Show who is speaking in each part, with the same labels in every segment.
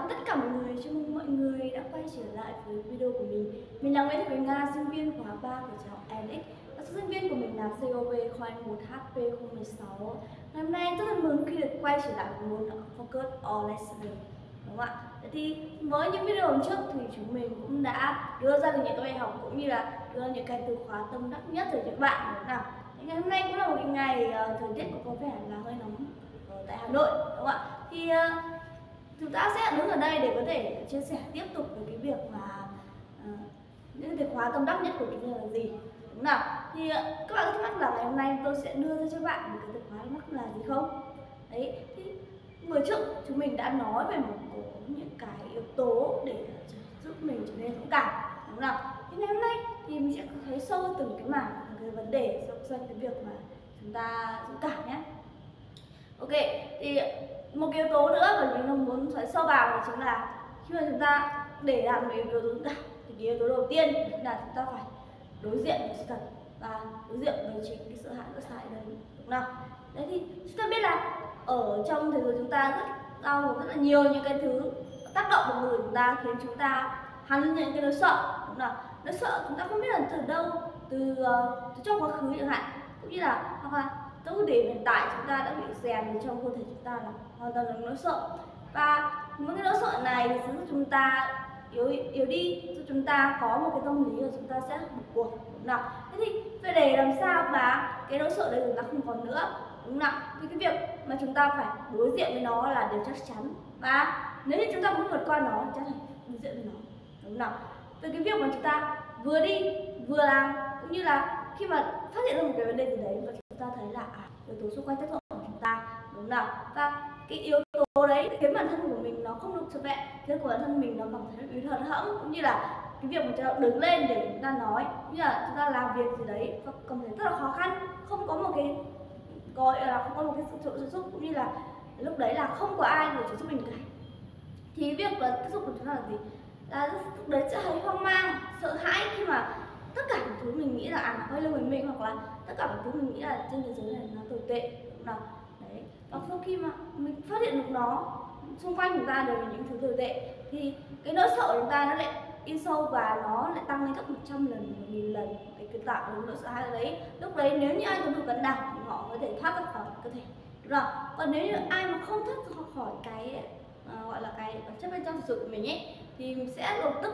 Speaker 1: tất cả mọi người, chào mừng mọi người đã quay trở lại với video của mình. Mình là Nguyễn Thị Quỳnh Nga, sinh viên khóa 3 của trường ENIC. Và số sinh viên của mình là COV khoa 1 HP016. Ngày hôm nay rất là mừng khi được quay trở lại với môn Focus on Listening, đúng không ạ? Thì với những video trước thì chúng mình cũng đã đưa ra được những cái bài học cũng như là đưa những cái từ khóa tâm đắc nhất để cho các bạn, đúng không nào? Ngày hôm nay cũng là một ngày thời tiết có vẻ là hơi nóng tại Hà Nội, đúng không ạ? Thì chúng ta sẽ đứng ở đây để có thể chia sẻ tiếp tục về cái việc mà những cái khóa tâm đắc nhất của chúng ta là gì, đúng không nào? Thì các bạn có thắc mắc là ngày hôm nay tôi sẽ đưa ra cho bạn một cái từ khóa tâm đắc là gì không? Đấy, thì vừa trước chúng mình đã nói về một số những cái yếu tố để giúp mình trở nên dũng cảm, đúng không nào? Thì ngày hôm nay thì mình sẽ thấy sâu từng cái mảng cái vấn đề xoay cái việc mà chúng ta dũng cảm nhé. Ok, thì một cái yếu tố nữa mà mình muốn xoáy sâu vào đó chính là khi mà chúng ta để làm một yếu tố dũng cảm thì cái yếu tố đầu tiên là chúng ta phải đối diện với sự thật và đối diện với chính cái sợ hãi và sai đấy, đúng không? Đấy thì chúng ta biết là ở trong thế giới chúng ta rất là nhiều những cái thứ tác động vào người chúng ta khiến chúng ta hắn những cái nỗi sợ, đúng không? Nỗi sợ chúng ta không biết là từ đâu, từ trong quá khứ chẳng hạn, cũng như là hoặc là trong thời điểm hiện tại chúng ta đã bị rèn trong cơ thể chúng ta là hoàn toàn là nỗi sợ, và những cái nỗi sợ này thì sẽ giúp chúng ta yếu đi, giúp chúng ta có một cái tâm lý là chúng ta sẽ bỏ cuộc, đúng không nào? Thế thì phải để làm sao mà cái nỗi sợ đấy chúng ta không còn nữa, đúng không nào? Thì cái việc mà chúng ta phải đối diện với nó là điều chắc chắn, và nếu như chúng ta muốn vượt qua nó thì chắc phải đối diện với nó, đúng không nào? Từ cái việc mà chúng ta vừa đi vừa làm, cũng như là khi mà phát hiện ra một cái vấn đề gì đấy và chúng ta thấy là yếu tố xung quanh tác động của chúng ta, đúng không nào? Và cái yếu tố đấy khiến bản thân của mình nó không được trọn vẹn, khiến của bản thân mình nó cảm thấy yếu hụt hẫng, cũng như là cái việc mà chúng ta đứng lên để chúng ta nói, cũng như là chúng ta làm việc gì đấy và cảm thấy rất là khó khăn, không có một cái gọi là không có một cái sự trợ giúp, cũng như là lúc đấy là không có ai để giúp mình cả. Thì việc là tác dụng của chúng ta là gì? Là lúc đấy sẽ thấy hoang mang, sợ hãi khi mà tất cả những thứ mình nghĩ là nó quay lưng với mình, hoặc là tất cả những thứ mình nghĩ là trên thế giới này nó tồi tệ, đúng không? Đấy, và sau khi mà mình phát hiện được nó xung quanh chúng ta đều là những thứ tồi tệ thì cái nỗi sợ của chúng ta nó lại in sâu và nó lại tăng lên gấp 100 lần, 1000 lần cái tạo được nỗi sợ hãi đấy. Lúc đấy nếu như ai có đủ cân đảm thì họ có thể thoát ra khỏi cơ thể, đúng không? Còn nếu như ai mà không thoát ra khỏi cái gọi là cái bản chất bên trong thực sự của mình ấy thì mình sẽ lập tức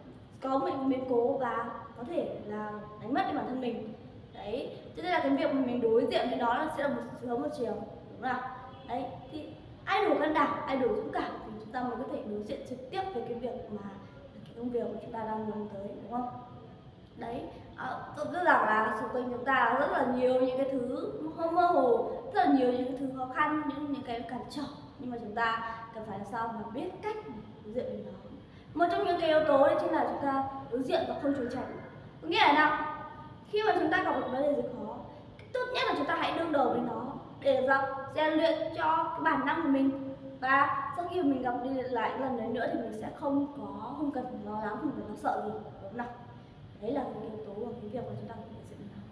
Speaker 1: có một biến cố và có thể là đánh mất đi bản thân mình. Đấy, cho nên là cái việc mình đối diện với nó là sẽ là một sớm một chiều, đúng không? Đấy, thì ai đủ can đảm, ai đủ dũng cảm thì chúng ta mới có thể đối diện trực tiếp với cái việc mà cái công việc của chúng ta đang hướng tới, đúng không? Đấy, tôi biết rằng là xung quanh chúng ta rất là nhiều những cái thứ mơ hồ, rất là nhiều những cái thứ khó khăn, những cái cản trở, nhưng mà chúng ta cần phải làm sao mà biết cách đối diện với nó. Một trong những cái yếu tố đấy chính là chúng ta đối diện và không trốn tránh. Có nghĩa là nào, khi mà chúng ta gặp một vấn đề gì khó, tốt nhất là chúng ta hãy đương đầu với nó để rèn luyện cho cái bản năng của mình, và sau khi mình gặp đi lại lần đấy nữa thì mình sẽ không cần phải lo lắng, không cần lo sợ gì, đúng không nào? Đấy là cái yếu tố của cái việc mà chúng ta phải đối diện với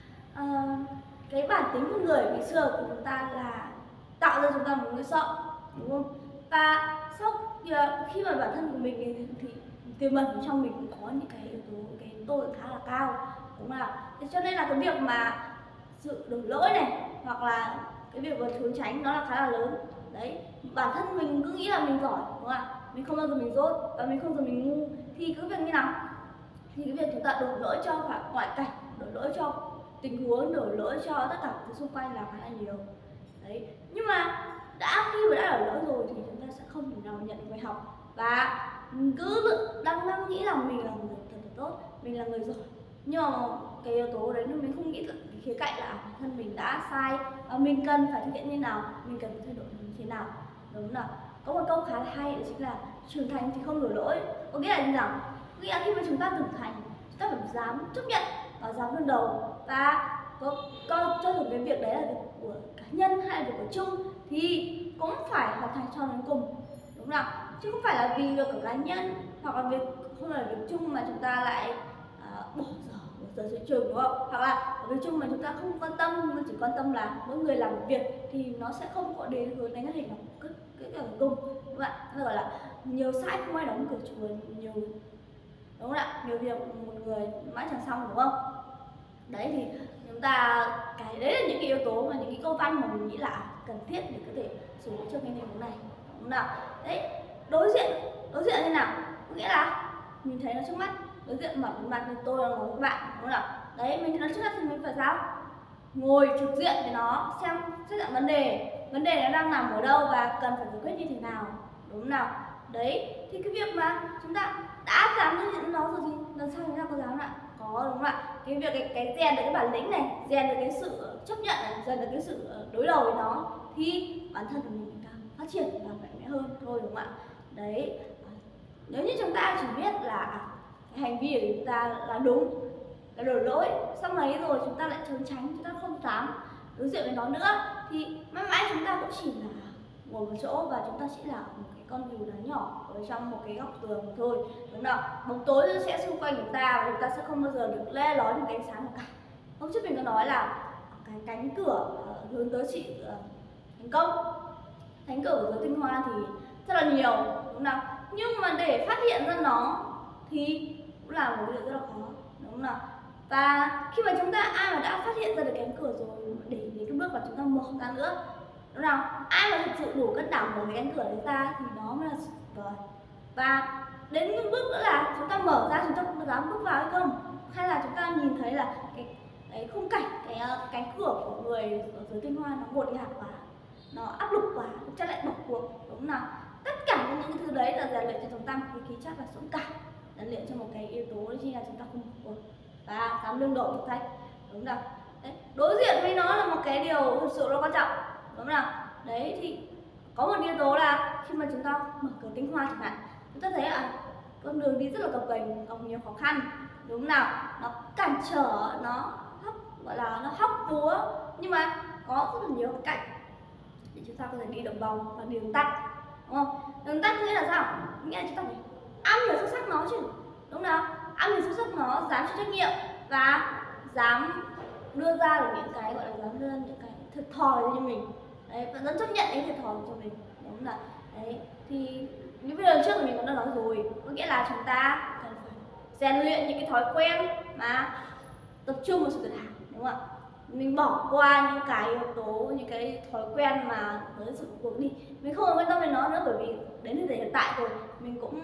Speaker 1: nó. Cái bản tính con người ngày xưa của chúng ta là tạo ra chúng ta một nỗi sợ, đúng không? Và sau khi mà bản thân của mình thì tiềm ẩn trong mình cũng có những cái yếu tố cái tôi khá là cao, đúng không nào? Thế cho nên là cái việc mà sự đổ lỗi này, hoặc là cái việc mà trốn tránh nó là khá là lớn. Đấy, bản thân mình cứ nghĩ là mình giỏi, đúng không ạ? Mình không bao giờ mình dốt và mình không bao giờ mình ngu, thì cứ việc như nào thì cái việc chúng ta đổ lỗi cho ngoại cảnh, đổ lỗi cho tình huống, đổ lỗi cho tất cả thứ xung quanh là khá là nhiều. Đấy, nhưng mà khi mà đã đổ lỗi rồi thì chúng ta sẽ không thể nào nhận được bài học, và cứ đang nghĩ rằng mình là người thật tốt, mình là người giỏi, nhưng mà cái yếu tố đấy mình không nghĩ được cái khía cạnh là bản thân mình đã sai và mình cần phải thực hiện như nào, mình cần phải thay đổi như thế nào, đúng không nào? Có một câu khá là hay, đó chính là trưởng thành thì không đổ lỗi. Có nghĩa là như nào? Có nghĩa là khi mà chúng ta trưởng thành, chúng ta phải dám chấp nhận và dám đương đầu, và coi cho dù cái việc đấy là việc của cá nhân hay là việc của chung thì cũng phải hoàn thành cho đến cùng, đúng không nào? Chứ không phải là vì việc của cá nhân hoặc là việc không phải là việc chung mà chúng ta lại bỏ dở giữa trường, đúng không? Hoặc là ở việc chung mà chúng ta không quan tâm, mà chỉ quan tâm là mỗi người làm một việc thì nó sẽ không có đến hướng đến cái hình cái cùng, các bạn gọi là nhiều sai không ai đóng cửa chùa, nhiều, đúng không ạ, nhiều việc một người mãi chẳng xong, đúng không? Đấy thì chúng ta, cái đấy là những cái yếu tố và những cái câu văn mà mình nghĩ là cần thiết để có thể sử dụng cho cái tình huống này, đúng không nào? Đấy, đối diện như nào, có nghĩa là mình thấy nó trước mắt, đối diện mặt mặt như tôi là nói với các bạn, đúng không nào? Đấy, mình thấy nó trước mắt thì mình phải sao? Ngồi trực diện với nó, xem xét dạng vấn đề nó đang nằm ở đâu và cần phải giải quyết như thế nào, đúng không nào? Đấy, thì cái việc mà chúng ta đã dám đối diện với nó rồi thì lần sau chúng ta có dám lại, có, đúng không ạ? Cái việc cái rèn được cái bản lĩnh này, rèn được cái sự chấp nhận này, rèn được cái sự đối đầu với nó thì bản thân của mình càng phát triển và mạnh mẽ hơn thôi, đúng không ạ? Đấy, nếu như chúng ta chỉ biết là cái hành vi của chúng ta là đúng, là đổ lỗi, xong đấy rồi chúng ta lại trốn tránh, chúng ta không dám đối diện với nó nữa thì mãi mãi chúng ta cũng chỉ là ngồi một chỗ và chúng ta chỉ là một cái con cừu đá nhỏ ở trong một cái góc tường thôi, đúng không nào? Bóng tối sẽ xung quanh chúng ta và chúng ta sẽ không bao giờ được le lói một cái ánh sáng nào cả. Hôm trước mình có nói là cái cánh cửa hướng tới chị thành công, cánh cửa của giới tinh hoa thì rất là nhiều, đúng không nào? Nhưng mà để phát hiện ra nó thì cũng là một điều rất là khó, đúng không nào? Và khi mà chúng ta ai mà đã phát hiện ra được cánh cửa rồi, để đến cái bước mà chúng ta mở ra nữa, đúng nào? Ai mà thực sự đủ cân đảm mở cái cánh cửa đấy ra thì đó mới là tuyệt vời. Và đến những bước nữa là chúng ta mở ra, chúng ta có dám bước vào hay không, hay là chúng ta nhìn thấy là cái khung cảnh, cái cánh cửa của người ở giới tinh hoa nó ngột ngạt quá, nó áp lực quá, chúng ta lại bỏ cuộc, đúng không nào? Tất cả những thứ đấy là rèn luyện cho chúng ta một cái khí chất và dũng cảm, rèn luyện cho một cái yếu tố đó chính là chúng ta không bỏ cuộc và dám đương đầu thử thách, đúng không? Đấy, đối diện với nó là một cái điều thực sự là quan trọng, đúng không nào? Đấy thì có một yếu tố là khi mà chúng ta mở cửa tinh hoa chẳng hạn, chúng ta thấy con đường đi rất là gập ghềnh, gặp nhiều khó khăn, đúng không nào? Nó cản trở, nó gọi là nó hóc búa, nhưng mà có rất là nhiều cách để chúng ta có thể đi đồng vòng và đường tắt, đúng không? Đường tắt nghĩa là sao? Nghĩa là chúng ta phải am hiểu sâu sắc nó chứ, đúng không nào? Am hiểu sâu sắc nó, dám chịu trách nhiệm và dám đưa ra được những cái gọi là dám đưa những cái thiệt thòi cho mình, đấy, và dám chấp nhận cái thiệt thòi cho mình, đúng không nào? Đấy thì những video trước mình cũng đã nói rồi, có nghĩa là chúng ta cần phải rèn luyện những cái thói quen mà tập trung vào sự tự hào, đúng không ạ? Mình bỏ qua những cái yếu tố, những cái thói quen mà với sự cuộc đi, mình không quan tâm đến nó nữa, bởi vì đến thời điểm hiện tại rồi mình cũng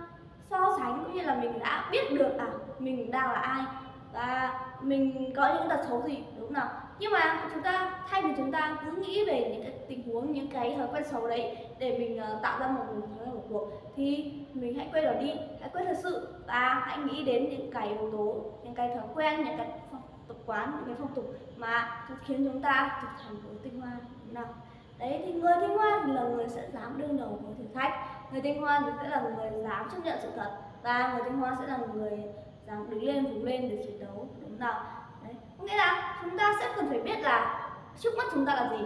Speaker 1: so sánh cũng như là mình đã biết được mình đang là ai và mình có những tật xấu gì, đúng không nào? Nhưng mà chúng ta thay vì chúng ta cứ nghĩ về những cái tình huống, những cái thói quen xấu đấy để mình tạo ra một thói quen của cuộc, thì mình hãy quay đầu đi, hãy quên thật sự và hãy nghĩ đến những cái yếu tố, những cái thói quen, những cái tập quán, những cái phong tục mà khiến chúng ta trở thành một tinh hoa, đúng nào? Đấy thì người tinh hoa thì là người sẽ dám đương đầu với thử thách, người tinh hoa thì sẽ là người dám chấp nhận sự thật, và người tinh hoa sẽ là người dám đứng lên, vùng lên để chiến đấu, đúng không nào? Đấy, có nghĩa là chúng ta sẽ cần phải biết là trước mắt chúng ta là gì,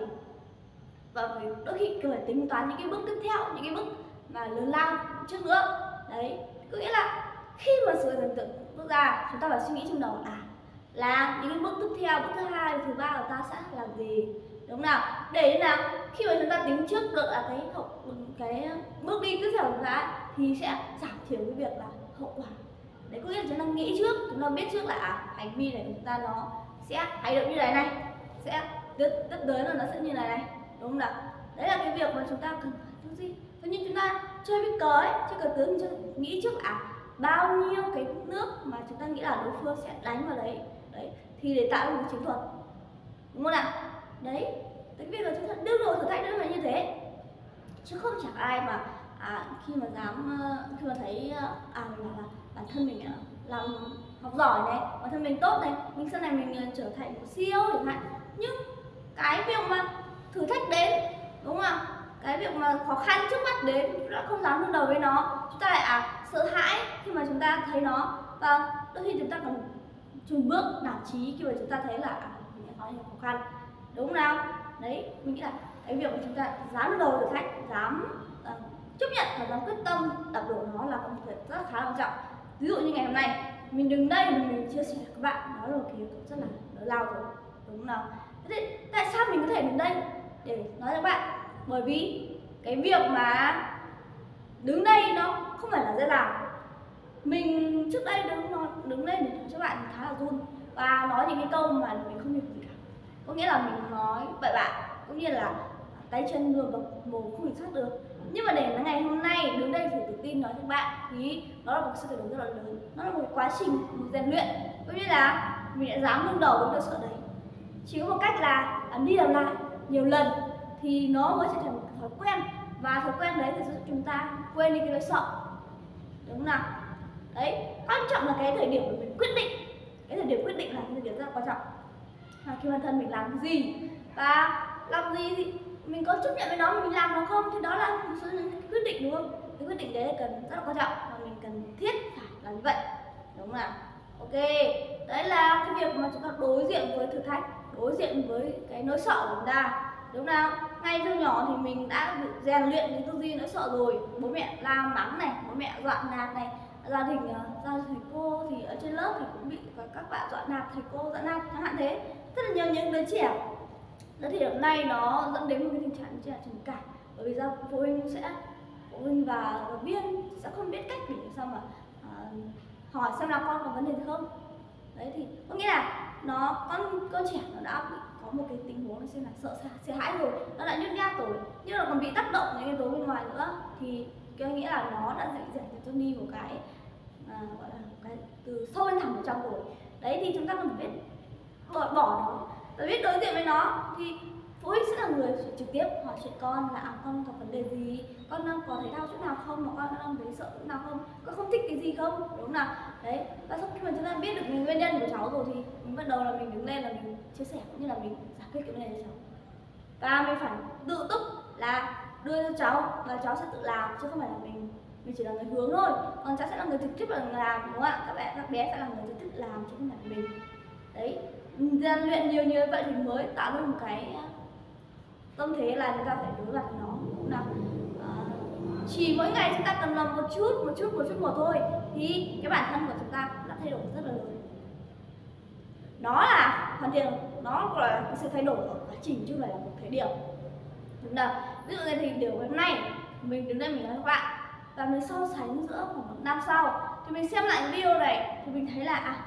Speaker 1: và phải đôi khi cần phải tính toán những cái bước tiếp theo, những cái bước mà lớn lao trước nữa. Đấy, có nghĩa là khi mà sự tưởng tượng bước ra, chúng ta phải suy nghĩ trong đầu là những cái bước tiếp theo, bước thứ hai, thứ ba của ta sẽ làm gì, đúng không nào? Để thế nào khi mà chúng ta tính trước được là cái bước đi tiếp theo của chúng ta thì sẽ giảm thiểu cái việc là hậu quả. Đấy, có nghĩa là chúng ta nghĩ trước, chúng ta biết trước là hành vi này của chúng ta nó sẽ hành động như này, sẽ tiếp tới là nó sẽ như này, đúng không nào? Đấy là cái việc mà chúng ta cần phải tư duy. Giống như chúng ta chơi với cờ ấy, chơi cờ tướng thì nghĩ trước bao nhiêu cái nước mà chúng ta nghĩ là đối phương sẽ đánh vào đấy, thì để tạo ra một chiến thuật, đúng không nào? Đấy, cái việc là chúng ta đương đầu thử thách nó là như thế, chứ không chẳng ai mà khi mà thấy mình là bản thân mình làm học giỏi này, bản thân mình tốt này, mình sau này mình trở thành một CEO chẳng hạn, nhưng cái việc mà thử thách đến, đúng không ạ? Cái việc mà khó khăn trước mắt đến, chúng ta không dám đương đầu với nó, chúng ta lại sợ hãi khi mà chúng ta thấy nó, và đôi khi chúng ta còn chùn bước nản chí khi mà chúng ta thấy là mình đã có nhiều khó khăn, đúng không nào? Đấy, mình nghĩ là cái việc mà chúng ta dám đương đầu thử thách, dám chấp nhận và dám quyết tâm đạp đổ nó là một việc rất là khá là quan trọng. Ví dụ như ngày hôm nay mình đứng đây mình chia sẻ với các bạn, đó là một cái yếu tố rất là lớn lao rồi, đúng không nào? Thế thì tại sao mình có thể đứng đây để nói với các bạn? Bởi vì cái việc mà đứng đây nó không phải là dễ dàng. Mình trước đây đứng lên để nói cho bạn khá là run và nói những cái câu mà mình không hiểu gì cả, có nghĩa là mình nói bậy bạ cũng như là tay chân vừa bập mồm không kiểm soát được. Nhưng mà để ngày hôm nay đứng đây thì tự tin nói với bạn thì nó là một sự thay đổi rất là lớn, nó là một quá trình một rèn luyện, cũng như là mình đã dám đương đầu với nỗi sợ đấy. Chỉ có một cách là đi làm lại nhiều lần thì nó mới trở thành một thói quen, và thói quen đấy thì giúp chúng ta quên đi cái nỗi sợ, đúng không nào? Đấy, quan trọng là cái thời điểm của mình quyết định, cái thời điểm quyết định là cái thời điểm rất là quan trọng. Khi bản thân mình làm cái gì và làm gì thì mình có chấp nhận với nó, mình làm nó không, thì đó là một số những cái quyết định, đúng không? Cái quyết định đấy là cần rất là quan trọng và mình cần thiết phải làm như vậy, đúng không nào? Ok, đấy là cái việc mà chúng ta đối diện với thử thách, đối diện với cái nỗi sợ của chúng ta, đúng nào? Ngay từ nhỏ thì mình đã được rèn luyện cái tư duy nỗi sợ rồi, bố mẹ la mắng này, bố mẹ dọa nạt này, gia đình thầy cô thì ở trên lớp thì cũng bị các bạn dọa nạt, thầy cô dọa nạt chẳng hạn thế. Rất là nhiều những đứa trẻ đến thì hôm nay nó dẫn đến một cái tình trạng như là trầm cảm, bởi vì ra phụ huynh và giáo viên sẽ không biết cách để sao mà hỏi xem là con có vấn đề gì không. Đấy thì có nghĩa là con trẻ nó đã bị có một cái tình huống nó xem là sợ hãi rồi, nó đã nhút nhát rồi, nhưng mà còn bị tác động những yếu tố bên ngoài nữa, thì cái nghĩa là nó đã dạy cho đi một cái gọi là một cái từ sâu bên thẳm ở trong rồi. Đấy thì chúng ta cần phải biết bỏ nó và biết đối diện với nó, thì phụ huynh sẽ là người trực tiếp hỏi chuyện con là con có vấn đề gì, con đang có thấy đau chỗ nào không, mà con đang thấy sợ chỗ nào không, con không thích cái gì không, đúng không nào? Đấy, và sau khi mà chúng ta biết được nguyên nhân của cháu rồi thì mình bắt đầu là mình đứng lên là mình chia sẻ cũng như là mình giải quyết cái vấn đề cho cháu, và mình phải tự túc là đưa cho cháu và cháu sẽ tự làm, chứ không phải là mình chỉ là người hướng thôi, còn cháu sẽ là người trực tiếp là người làm, đúng không ạ? Các bé sẽ là người trực tiếp làm chứ không phải là mình. Đấy, rèn luyện nhiều như vậy thì mới tạo ra một cái tâm thế là chúng ta phải đối mặt với nó, cũng là chỉ mỗi ngày chúng ta cần làm một chút thôi thì cái bản thân của chúng ta đã thay đổi rất là lớn. Nó là hoàn thiện, nó gọi là cái sự thay đổi ở quá trình chứ không phải là một thời điểm, đúng không? Ví dụ như thì điều hôm nay mình đứng đây mình nói với các bạn và mình so sánh giữa khoảng 1 năm sau thì mình xem lại cái video này thì mình thấy là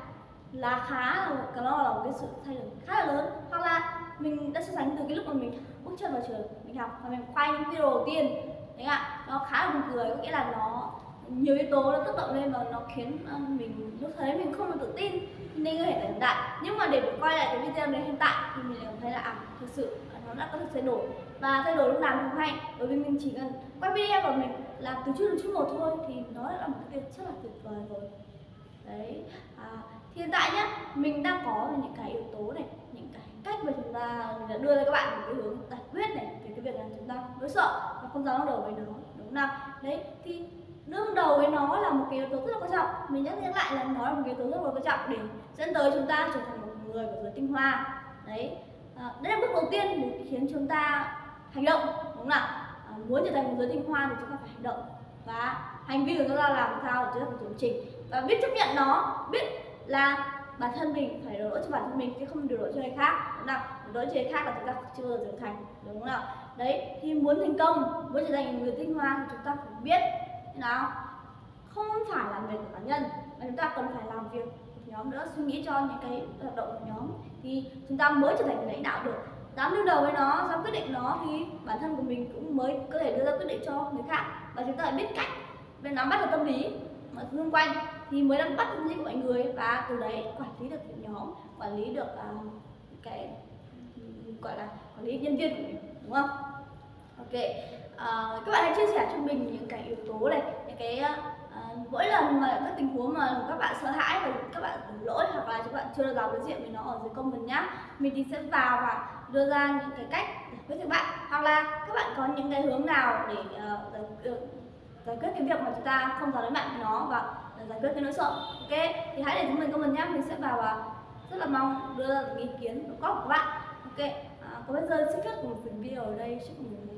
Speaker 1: nó là một cái sự thay đổi khá là lớn, hoặc là mình đã so sánh từ cái lúc mà mình bước chân vào trường mình học và mình quay những video đầu tiên đấy ạ, nó khá là buồn cười, có nghĩa là nó nhiều yếu tố nó tác động lên và nó khiến mình lúc thấy mình không được tự tin nên có thể là hiện tại. Nhưng mà để quay lại cái video này hiện tại thì mình cảm thấy là thực sự nó đã có sự thay đổi, và thay đổi lúc nào cũng hay, bởi vì mình chỉ cần quay video của mình làm từ chút một thôi thì nó là một cái việc rất là tuyệt vời rồi. Đấy, thì hiện tại nhá, mình đang có những cái yếu tố này, những cái cách mà chúng ta đã đưa ra các bạn một cái hướng giải quyết này về cái việc là chúng ta nỗi sợ và không dám đương đầu với nó, đúng không nào? Đấy thì đương đầu với nó là một cái yếu tố rất là quan trọng. Mình nhắc lại là nó là một cái yếu tố rất là quan trọng để dẫn tới chúng ta trở thành một người của giới tinh hoa. Đấy, đây là bước đầu tiên để khiến chúng ta hành động, đúng không nào? Muốn trở thành một giới tinh hoa thì chúng ta phải hành động, và hành vi của chúng ta làm sao để chúng ta phải chuẩn chỉnh và biết chấp nhận nó, biết là bản thân mình phải đổ lỗi cho bản thân mình chứ không đổ lỗi cho người khác, đúng không nào? Đổ lỗi cho người khác là chúng ta chưa bao giờ trưởng thành, đúng không nào? Đấy thì muốn thành công, muốn trở thành một người tinh hoa thì chúng ta phải biết thế nào, không phải là việc của cá nhân mà chúng ta cần phải làm việc của nhóm nữa, suy nghĩ cho những cái hoạt động của nhóm thì chúng ta mới trở thành người lãnh đạo được. Dám đương đầu với nó, dám quyết định nó thì bản thân của mình cũng mới có thể đưa ra quyết định cho người khác, và chúng ta phải biết cách về nắm bắt được tâm lý mọi xung quanh thì mới nắm bắt tâm lý của mọi người, và từ đấy quản lý được nhóm, quản lý được cái gọi là quản lý nhân viên của mình, đúng không? Ok, các bạn hãy chia sẻ cho mình những cái yếu tố này, những cái mỗi lần mà các tình huống mà các bạn sợ hãi và các bạn đổ lỗi hoặc là các bạn chưa dám đối diện với nó ở dưới comment nhá, mình thì sẽ vào và đưa ra những cái cách giải quyết cho bạn, hoặc là các bạn có những cái hướng nào để giải quyết cái việc mà chúng ta không dám đối mặt với nó và giải quyết cái nỗi sợ. Ok, thì hãy để chúng mình comment nhá, mình sẽ vào và rất là mong đưa ra ý kiến đóng góp của các bạn. Ok, còn bây giờ xin phép một video ở đây, chúc mọi người